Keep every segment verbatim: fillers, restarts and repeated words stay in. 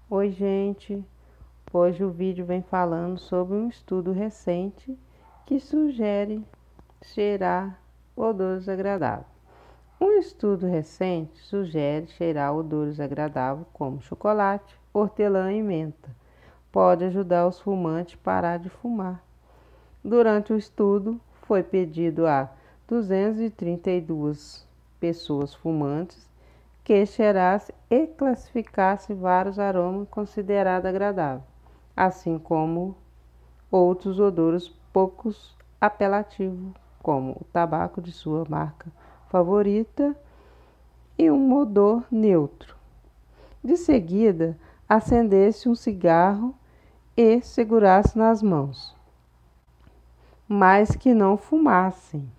Oi, gente! Hoje o vídeo vem falando sobre um estudo recente que sugere cheirar odores agradáveis. Um estudo recente sugere cheirar odores agradáveis como chocolate, hortelã e menta. Pode ajudar os fumantes a parar de fumar. Durante o estudo, foi pedido a duzentas e trinta e duas pessoas fumantes que cheirasse e classificasse vários aromas considerados agradáveis, assim como outros odores pouco apelativos, como o tabaco de sua marca favorita e um odor neutro. De seguida, acendesse um cigarro e segurasse nas mãos, mas que não fumassem.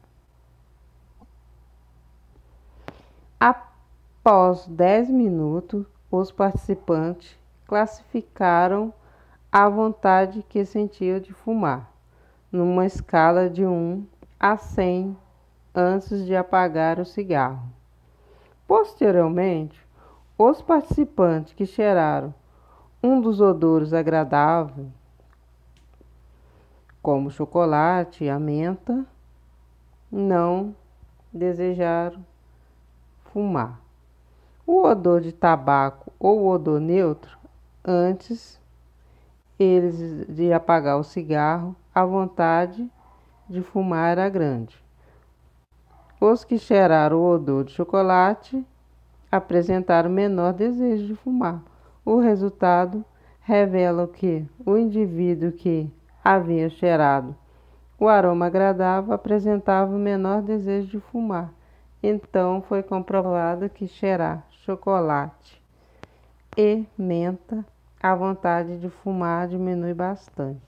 Após dez minutos, os participantes classificaram a vontade que sentiam de fumar, numa escala de um a cem, antes de apagar o cigarro. Posteriormente, os participantes que cheiraram um dos odores agradáveis, como o chocolate e a menta, não desejaram fumar. O odor de tabaco ou o odor neutro, antes eles de apagar o cigarro, a vontade de fumar era grande. Os que cheiraram o odor de chocolate apresentaram menor desejo de fumar. O resultado revela que o indivíduo que havia cheirado o aroma agradável apresentava menor desejo de fumar. Então, foi comprovado que cheirar chocolate e menta, a vontade de fumar diminui bastante.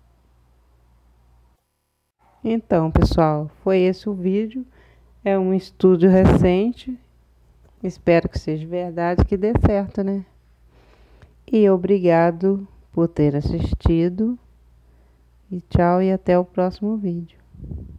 Então, pessoal, foi esse o vídeo. É um estudo recente. Espero que seja verdade, que dê certo, né? E obrigado por ter assistido. E tchau, e até o próximo vídeo.